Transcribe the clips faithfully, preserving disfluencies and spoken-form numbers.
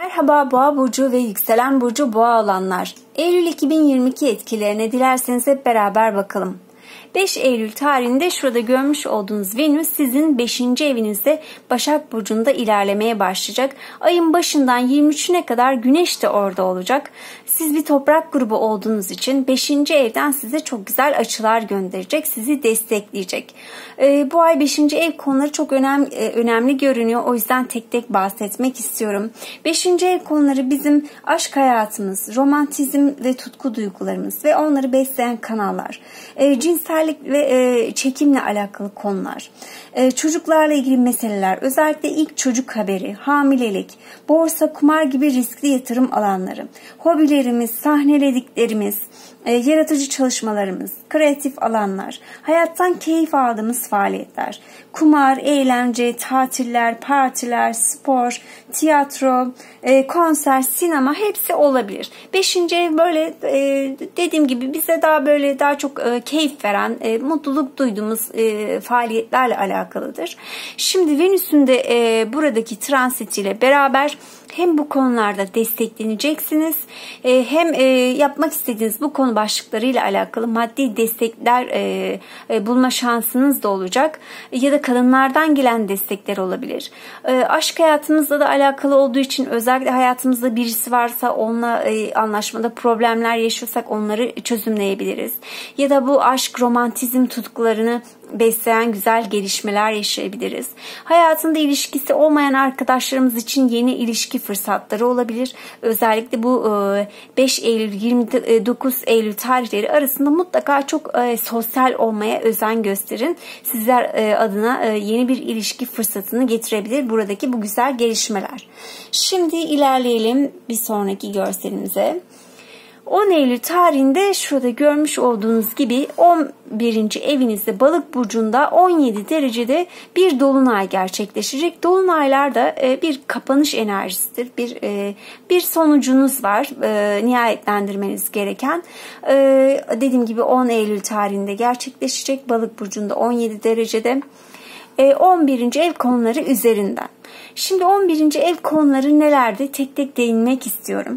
Merhaba Boğa burcu ve yükselen burcu Boğa olanlar. Eylül iki bin yirmi iki etkilerine dilerseniz hep beraber bakalım. beş Eylül tarihinde şurada görmüş olduğunuz Venüs sizin beşinci evinizde Başak Burcu'nda ilerlemeye başlayacak. Ayın başından yirmi üçüne kadar Güneş de orada olacak. Siz bir toprak grubu olduğunuz için beşinci evden size çok güzel açılar gönderecek, sizi destekleyecek. Ee, bu ay beşinci ev konuları çok önem, önemli görünüyor. O yüzden tek tek bahsetmek istiyorum. beşinci ev konuları bizim aşk hayatımız, romantizm ve tutku duygularımız ve onları besleyen kanallar. Ee, cinsel ve e, çekimle alakalı konular, e, çocuklarla ilgili meseleler, özellikle ilk çocuk haberi, hamilelik, borsa, kumar gibi riskli yatırım alanları, hobilerimiz, sahnelediklerimiz, e, yaratıcı çalışmalarımız, kreatif alanlar, hayattan keyif aldığımız faaliyetler, kumar, eğlence, tatiller, partiler, spor, tiyatro, e, konser, sinema hepsi olabilir. Beşinci ev böyle e, dediğim gibi bize daha böyle daha çok e, keyif veren, e, mutluluk duyduğumuz e, faaliyetlerle alakalıdır. Şimdi Venüs'ün de e, buradaki transitiyle beraber hem bu konularda destekleneceksiniz, e, hem e, yapmak istediğiniz bu konu başlıklarıyla alakalı maddi destekler e, e, bulma şansınız da olacak. Ya da kadınlardan gelen destekler olabilir. E, aşk hayatımızla da alakalı olduğu için özellikle hayatımızda birisi varsa onunla e, anlaşmada problemler yaşıyorsak onları çözümleyebiliriz. Ya da bu aşk, romantizm tutkularını besleyen güzel gelişmeler yaşayabiliriz. Hayatında ilişkisi olmayan arkadaşlarımız için yeni ilişki fırsatları olabilir. Özellikle bu beş Eylül yirmi dokuz Eylül tarihleri arasında mutlaka çok sosyal olmaya özen gösterin. Sizler adına yeni bir ilişki fırsatını getirebilir buradaki bu güzel gelişmeler. Şimdi ilerleyelim bir sonraki görselimize. on Eylül tarihinde şurada görmüş olduğunuz gibi on birinci evinizde Balık burcunda on yedi derecede bir dolunay gerçekleşecek. Dolunaylar da bir kapanış enerjisidir. Bir bir sonucunuz var. Nihayetlendirmeniz gereken. Dediğim gibi on Eylül tarihinde gerçekleşecek. Balık burcunda on yedi derecede. on birinci ev konuları üzerinden. Şimdi on birinci ev konuları nelerde? Tek tek değinmek istiyorum.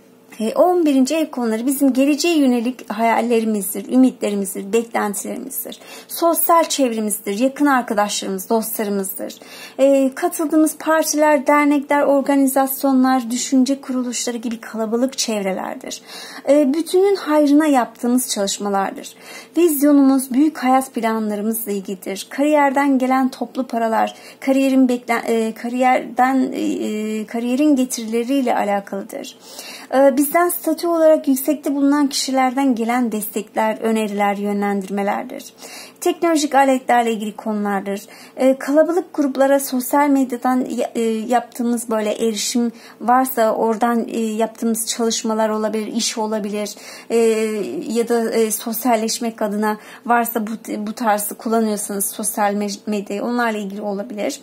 on birinci ev konuları bizim geleceğe yönelik hayallerimizdir, ümitlerimizdir, beklentilerimizdir. Sosyal çevremizdir, yakın arkadaşlarımız, dostlarımızdır. E, katıldığımız partiler, dernekler, organizasyonlar, düşünce kuruluşları gibi kalabalık çevrelerdir. E, bütünün hayrına yaptığımız çalışmalardır. Vizyonumuz, büyük hayat planlarımızla ilgilidir. Kariyerden gelen toplu paralar, kariyerin beklen, e, kariyerden e, kariyerin getirileriyle alakalıdır. E, Bizden statü olarak yüksekte bulunan kişilerden gelen destekler, öneriler, yönlendirmelerdir. Teknolojik aletlerle ilgili konulardır. E, kalabalık gruplara sosyal medyadan e, yaptığımız böyle erişim varsa oradan e, yaptığımız çalışmalar olabilir, iş olabilir e, ya da e, sosyalleşmek adına varsa bu, bu tarzı kullanıyorsanız sosyal medyayı onlarla ilgili olabilir.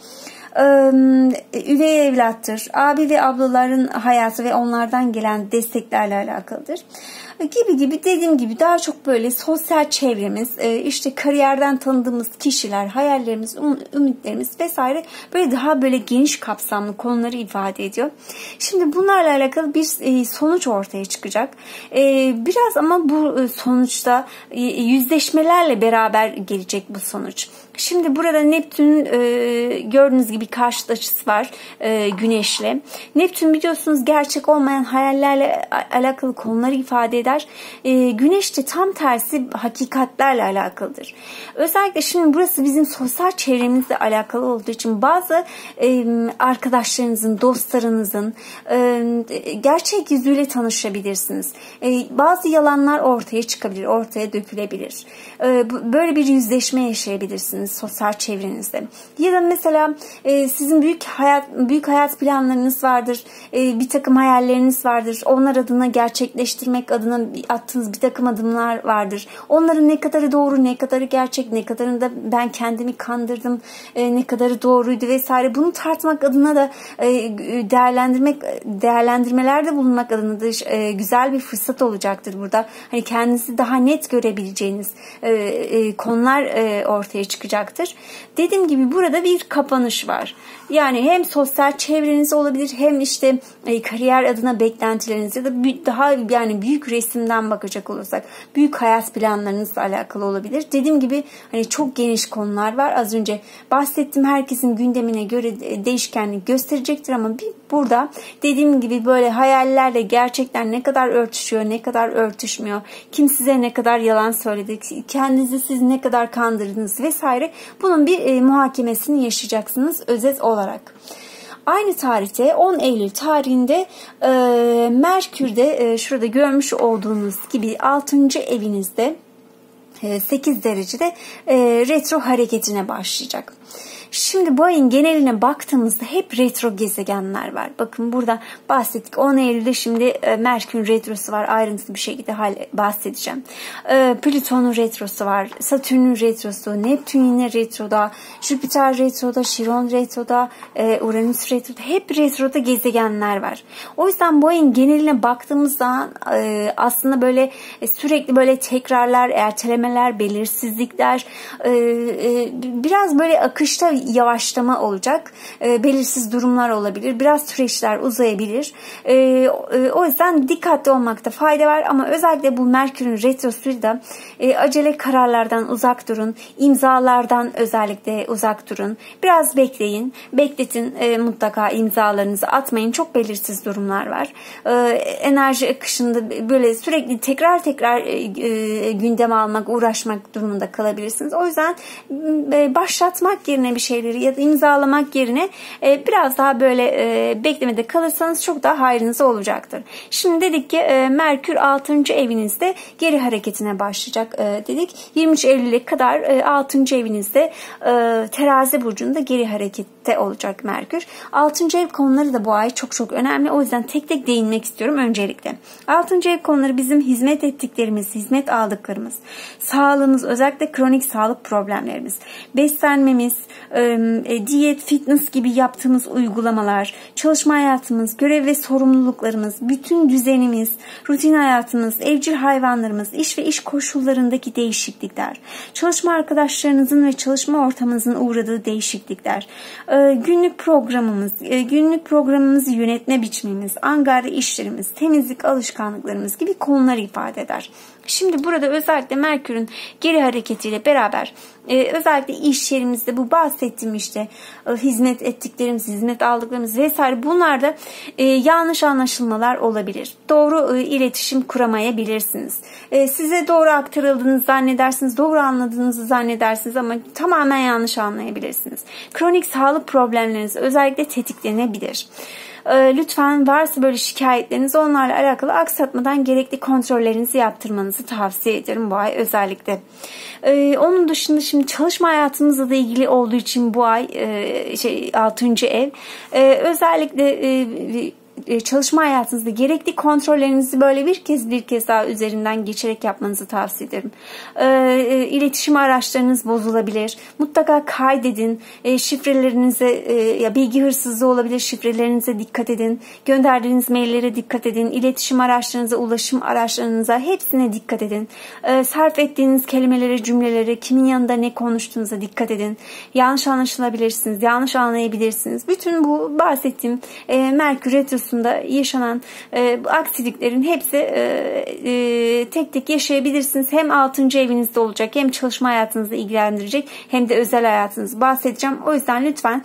Üvey evlattır, abi ve ablaların hayatı ve onlardan gelen desteklerle alakalıdır. Gibi gibi dediğim gibi daha çok böyle sosyal çevremiz, işte kariyerden tanıdığımız kişiler, hayallerimiz, ümitlerimiz vesaire böyle daha böyle geniş kapsamlı konuları ifade ediyor. Şimdi bunlarla alakalı bir sonuç ortaya çıkacak. Biraz ama bu sonuçta yüzleşmelerle beraber gelecek bu sonuç. Şimdi burada Neptün'ün e, gördüğünüz gibi karşıt açısı var e, Güneş'le. Neptün biliyorsunuz gerçek olmayan hayallerle alakalı konuları ifade eder. E, Güneş de tam tersi hakikatlerle alakalıdır. Özellikle şimdi burası bizim sosyal çevremizle alakalı olduğu için bazı e, arkadaşlarınızın, dostlarınızın e, gerçek yüzüyle tanışabilirsiniz. E, bazı yalanlar ortaya çıkabilir, ortaya dökülebilir. E, böyle bir yüzleşme yaşayabilirsiniz sosyal çevrenizde. Ya da mesela e, sizin büyük hayat büyük hayat planlarınız vardır. E, bir takım hayalleriniz vardır. Onlar adına gerçekleştirmek adına attığınız bir takım adımlar vardır. Onların ne kadarı doğru, ne kadarı gerçek, ne kadarında ben kendimi kandırdım, e, ne kadarı doğruydu vesaire. Bunu tartmak adına da e, değerlendirmek, değerlendirmelerde bulunmak adına da e, güzel bir fırsat olacaktır burada. Hani kendinizi daha net görebileceğiniz e, e, konular e, ortaya çıkacaktır. Dediğim gibi burada bir kapanış var. Yani hem sosyal çevreniz olabilir, hem işte e, kariyer adına beklentileriniz ya da daha yani büyük resimden bakacak olursak büyük hayat planlarınızla alakalı olabilir. Dediğim gibi hani çok geniş konular var. Az önce bahsettim, herkesin gündemine göre değişkenlik gösterecektir ama bir burada dediğim gibi böyle hayallerle gerçekten ne kadar örtüşüyor, ne kadar örtüşmüyor, kim size ne kadar yalan söyledi, kendinizi siz ne kadar kandırdınız vesaire, bunun bir e, muhakemesini yaşayacaksınız özet olarak. Aynı tarihte on Eylül tarihinde e, Merkür'de e, şurada görmüş olduğunuz gibi altıncı evinizde e, sekiz derecede e, retro hareketine başlayacak. Şimdi bu ayın geneline baktığımızda hep retro gezegenler var. Bakın burada bahsettik. on Eylül'de şimdi e, Merkür'ün retrosu var. Ayrıntılı bir şekilde bahsedeceğim. E, Plüton'un retrosu var. Satürn'ün retrosu. Neptün yine retroda. Jüpiter retroda. Şiron retroda. E, Uranüs retroda. Hep retroda gezegenler var. O yüzden bu ayın geneline baktığımız zaman e, aslında böyle e, sürekli böyle tekrarlar, ertelemeler, belirsizlikler, e, e, biraz böyle akışta yavaşlama olacak. E, belirsiz durumlar olabilir. Biraz süreçler uzayabilir. E, e, o yüzden dikkatli olmakta fayda var ama özellikle bu Merkür'ün retrosuyla e, acele kararlardan uzak durun. İmzalardan özellikle uzak durun. Biraz bekleyin. Bekletin. E, mutlaka imzalarınızı atmayın. Çok belirsiz durumlar var. E, enerji akışında böyle sürekli tekrar tekrar e, e, gündeme almak, uğraşmak durumunda kalabilirsiniz. O yüzden e, başlatmak yerine bir şeyleri ya da imzalamak yerine e, biraz daha böyle e, beklemede kalırsanız çok daha hayrınıza olacaktır. Şimdi dedik ki e, Merkür altıncı evinizde geri hareketine başlayacak e, dedik. yirmi üç Eylül'e kadar e, altıncı evinizde e, Terazi burcunda geri harekette olacak Merkür. altıncı ev konuları da bu ay çok çok önemli. O yüzden tek tek değinmek istiyorum öncelikle. altıncı ev konuları bizim hizmet ettiklerimiz, hizmet aldıklarımız, sağlığımız, özellikle kronik sağlık problemlerimiz, beslenmemiz, e, diyet, fitness gibi yaptığımız uygulamalar, çalışma hayatımız, görev ve sorumluluklarımız, bütün düzenimiz, rutin hayatımız, evcil hayvanlarımız, iş ve iş koşullarındaki değişiklikler, çalışma arkadaşlarınızın ve çalışma ortamınızın uğradığı değişiklikler, e, günlük programımız, e, günlük programımızı yönetme biçimimiz, angarya işlerimiz, temizlik alışkanlıklarımız gibi konular ifade eder. Şimdi burada özellikle Merkür'ün geri hareketiyle beraber e, özellikle iş yerimizde bu bahsettiğim işte e, hizmet ettiklerimiz, hizmet aldıklarımız vesaire bunlarda e, yanlış anlaşılmalar olabilir. Doğru e, iletişim kuramayabilirsiniz. E, size doğru aktarıldığını zannedersiniz, doğru anladığınızı zannedersiniz ama tamamen yanlış anlayabilirsiniz. Kronik sağlık problemleriniz özellikle tetiklenebilir. Lütfen varsa böyle şikayetleriniz, onlarla alakalı aksatmadan gerekli kontrollerinizi yaptırmanızı tavsiye ederim bu ay özellikle. Ee, onun dışında şimdi çalışma hayatımızla da ilgili olduğu için bu ay e, şey altıncı ev e, özellikle e, çalışma hayatınızda gerekli kontrollerinizi böyle bir kez bir kez daha üzerinden geçerek yapmanızı tavsiye ederim. E, iletişim araçlarınız bozulabilir. Mutlaka kaydedin. E, şifrelerinize e, ya bilgi hırsızlığı olabilir. Şifrelerinize dikkat edin. Gönderdiğiniz maillere dikkat edin. İletişim araçlarınıza, ulaşım araçlarınıza hepsine dikkat edin. E, sarf ettiğiniz kelimelere, cümlelere, kimin yanında ne konuştuğunuza dikkat edin. Yanlış anlaşılabilirsiniz. Yanlış anlayabilirsiniz. Bütün bu bahsettiğim e, Merkür retrosu yaşanan e, aksiliklerin hepsi e, e, tek tek yaşayabilirsiniz. Hem altıncı evinizde olacak, hem çalışma hayatınızı ilgilendirecek, hem de özel hayatınızı bahsedeceğim. O yüzden lütfen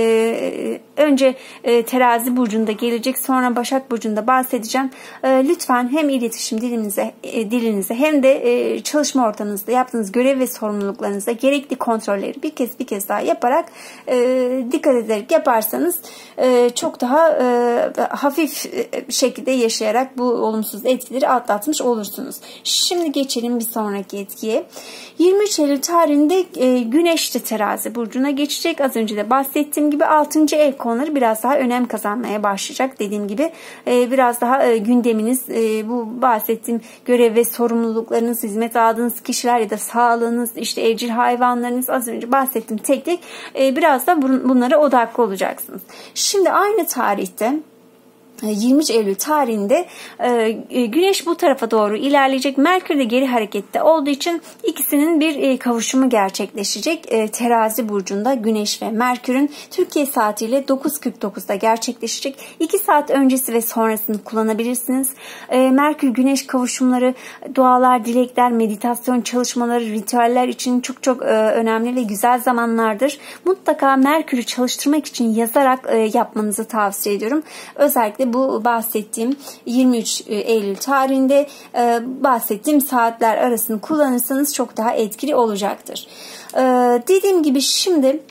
e, önce e, Terazi burcunda gelecek, sonra Başak burcunda bahsedeceğim. E, lütfen hem iletişim dilinize, e, dilinize hem de e, çalışma ortamınızda yaptığınız görev ve sorumluluklarınızda gerekli kontrolleri bir kez bir kez daha yaparak e, dikkat ederek yaparsanız e, çok daha e, hafif e, şekilde yaşayarak bu olumsuz etkileri atlatmış olursunuz. Şimdi geçelim bir sonraki etkiye. yirmi üç Eylül tarihinde e, Güneş de Terazi burcuna geçecek. Az önce de bahsettiğim gibi altıncı ev konuları biraz daha önem kazanmaya başlayacak. Dediğim gibi e, biraz daha e, gündeminiz, e, bu bahsettiğim görev ve sorumluluklarınız, hizmet aldığınız kişiler ya da sağlığınız, işte evcil hayvanlarınız, az önce bahsettiğim tek tek e, biraz da bun, bunlara odaklı olacaksınız. Şimdi aynı tarihte yirmi üç Eylül tarihinde Güneş bu tarafa doğru ilerleyecek. Merkür de geri harekette olduğu için ikisinin bir kavuşumu gerçekleşecek. Terazi burcunda Güneş ve Merkür'ün Türkiye saatiyle dokuz kırk dokuzda gerçekleşecek. iki saat öncesi ve sonrasını kullanabilirsiniz. Merkür Güneş kavuşumları dualar, dilekler, meditasyon çalışmaları, ritüeller için çok çok önemli ve güzel zamanlardır. Mutlaka Merkür'ü çalıştırmak için yazarak yapmanızı tavsiye ediyorum. Özellikle bu bahsettiğim yirmi üç Eylül tarihinde bahsettiğim saatler arasını kullanırsanız çok daha etkili olacaktır. Dediğim gibi şimdi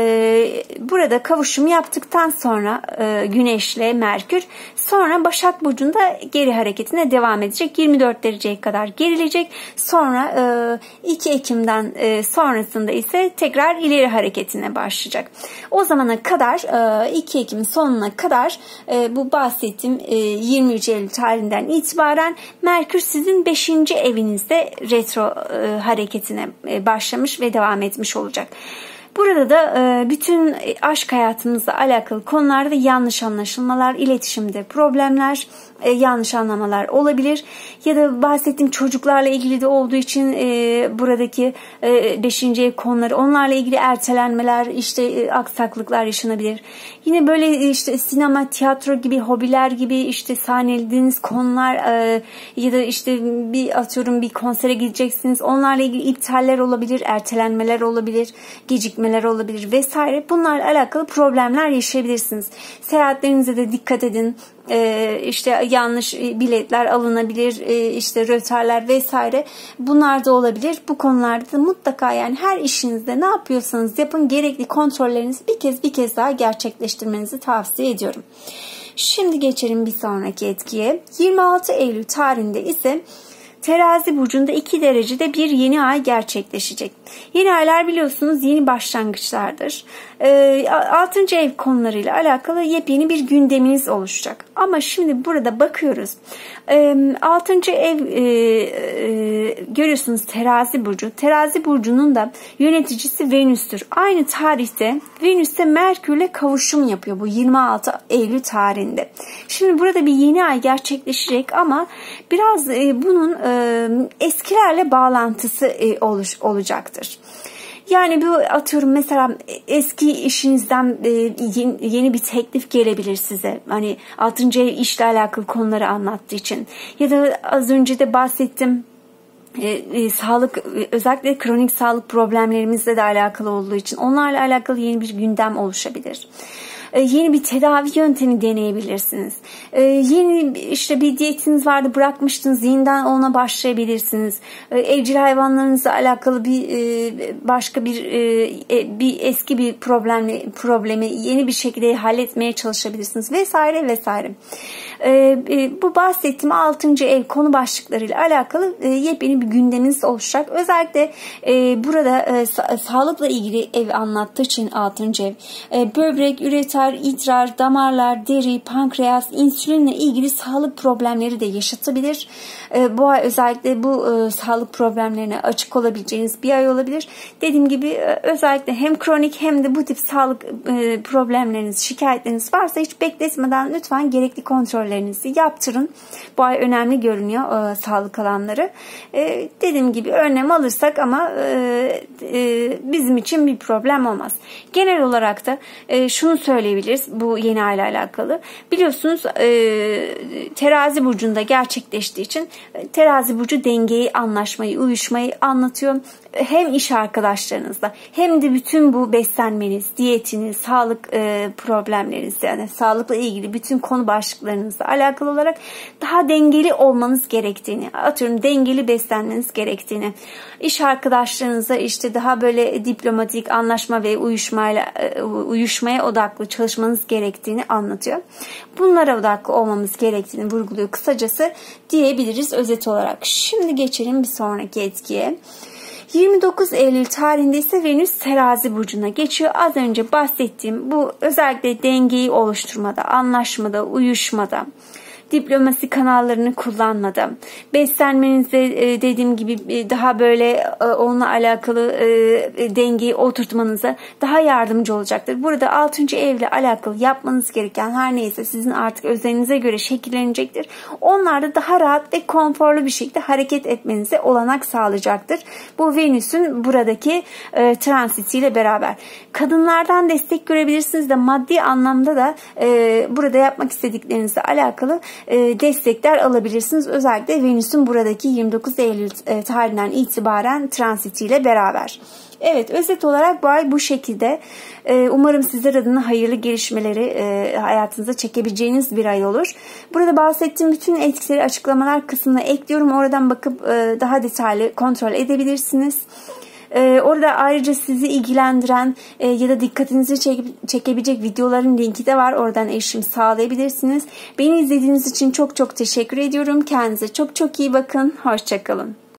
burada kavuşum yaptıktan sonra Güneş'le Merkür, sonra Başak Burcu'nda geri hareketine devam edecek. yirmi dört dereceye kadar gerilecek. Sonra iki Ekim'den sonrasında ise tekrar ileri hareketine başlayacak. O zamana kadar iki Ekim'in sonuna kadar bu bahsettiğim yirmi üç Eylül tarihinden itibaren Merkür sizin beşinci evinizde retro hareketine başlamış ve devam etmiş olacak. Burada da bütün aşk hayatımızla alakalı konularda yanlış anlaşılmalar, iletişimde problemler, yanlış anlamalar olabilir. Ya da bahsettiğim çocuklarla ilgili de olduğu için buradaki beşinci ev konuları, onlarla ilgili ertelenmeler, işte aksaklıklar yaşanabilir. Yine böyle işte sinema, tiyatro gibi, hobiler gibi, işte sahnelediğiniz konular ya da işte bir atıyorum bir konsere gideceksiniz. Onlarla ilgili iptaller olabilir, ertelenmeler olabilir, gecikmeler olabilir vesaire. Bunlarla alakalı problemler yaşayabilirsiniz. Seyahatlerinize de dikkat edin. Ee, işte yanlış biletler alınabilir, ee, işte rötarlar vesaire, bunlar da olabilir. Bu konularda da mutlaka, yani her işinizde ne yapıyorsanız yapın, gerekli kontrollerinizi bir kez bir kez daha gerçekleştirmenizi tavsiye ediyorum. Şimdi geçelim bir sonraki etkiye. yirmi altı Eylül tarihinde ise Terazi burcunda iki derecede bir yeni ay gerçekleşecek. Yeni aylar biliyorsunuz yeni başlangıçlardır. E, altıncı ev konularıyla alakalı yepyeni bir gündeminiz oluşacak. Ama şimdi burada bakıyoruz. E, altıncı ev e, e, görüyorsunuz Terazi burcu. Terazi burcunun da yöneticisi Venüs'tür. Aynı tarihte Venüs'te Merkür'le kavuşum yapıyor bu yirmi altı Eylül tarihinde. Şimdi burada bir yeni ay gerçekleşecek ama biraz e, bunun e, eskilerle bağlantısı e, oluş, olacaktır. Yani bu atıyorum mesela eski işinizden yeni, yeni bir teklif gelebilir size. Hani altıncı ev işle alakalı konuları anlattığı için. Ya da az önce de bahsettim. E, e, sağlık, özellikle kronik sağlık problemlerimizle de alakalı olduğu için onlarla alakalı yeni bir gündem oluşabilir. E, yeni bir tedavi yöntemi deneyebilirsiniz. E, yeni işte bir diyetiniz vardı, bırakmıştınız, yeniden ona başlayabilirsiniz. E, evcil hayvanlarınızla alakalı bir e, başka bir e, bir eski bir problemi problemi yeni bir şekilde halletmeye çalışabilirsiniz vesaire vesaire. E, e, bu bahsettiğim altıncı ev konu başlıklarıyla alakalı e, yepyeni bir gündeminiz oluşacak. Özellikle e, burada e, sa- sağlıkla ilgili ev anlattığı için altıncı ev e, böbrek, üreter, idrar, damarlar, deri, pankreas, insülinle ilgili sağlık problemleri de yaşatabilir. E, bu ay özellikle bu e, sağlık problemlerine açık olabileceğiniz bir ay olabilir. Dediğim gibi e, özellikle hem kronik hem de bu tip sağlık e, problemleriniz, şikayetleriniz varsa hiç bekletmeden lütfen gerekli kontrollerinizi yaptırın. Bu ay önemli görünüyor e, sağlık alanları. E, dediğim gibi önlem alırsak ama e, e, bizim için bir problem olmaz. Genel olarak da e, şunu söyleyebiliriz bu yeni ayla alakalı. Biliyorsunuz e, Terazi burcunda gerçekleştiği için e, Terazi burcu dengeyi, anlaşmayı, uyuşmayı anlatıyor. hem iş arkadaşlarınızla hem de bütün bu beslenmeniz, diyetiniz, sağlık e, problemleriniz, yani sağlıkla ilgili bütün konu başlıklarınızla alakalı olarak daha dengeli olmanız gerektiğini, atıyorum dengeli beslenmeniz gerektiğini, iş arkadaşlarınızla işte daha böyle diplomatik anlaşma ve uyuşmayla e, uyuşmaya odaklı çalışmanız gerektiğini anlatıyor. Bunlara odaklı olmamız gerektiğini vurguluyor kısacası diyebiliriz özet olarak. Şimdi geçelim bir sonraki etkiye. yirmi dokuz Eylül tarihinde ise Venüs Terazi burcuna geçiyor. Az önce bahsettiğim bu özellikle dengeyi oluşturmada, anlaşmada, uyuşmada, diplomasi kanallarını kullanmada, beslenmenizde dediğim gibi daha böyle onunla alakalı dengeyi oturtmanıza daha yardımcı olacaktır. Burada altıncı evle alakalı yapmanız gereken her neyse sizin artık özelinize göre şekillenecektir. Onlar da daha rahat ve konforlu bir şekilde hareket etmenize olanak sağlayacaktır. Bu Venüs'ün buradaki transitiyle beraber. Kadınlardan destek görebilirsiniz de maddi anlamda da burada yapmak istediklerinizle alakalı destekler alabilirsiniz. Özellikle Venüs'ün buradaki yirmi dokuz Eylül tarihinden itibaren transitiyle beraber. Evet, özet olarak bu ay bu şekilde. Umarım sizler adına hayırlı gelişmeleri hayatınıza çekebileceğiniz bir ay olur. Burada bahsettiğim bütün etkileri açıklamalar kısmına ekliyorum. Oradan bakıp daha detaylı kontrol edebilirsiniz. Ee, orada ayrıca sizi ilgilendiren e, ya da dikkatinizi çekip, çekebilecek videoların linki de var. Oradan erişim sağlayabilirsiniz. Beni izlediğiniz için çok çok teşekkür ediyorum. Kendinize çok çok iyi bakın. Hoşça kalın.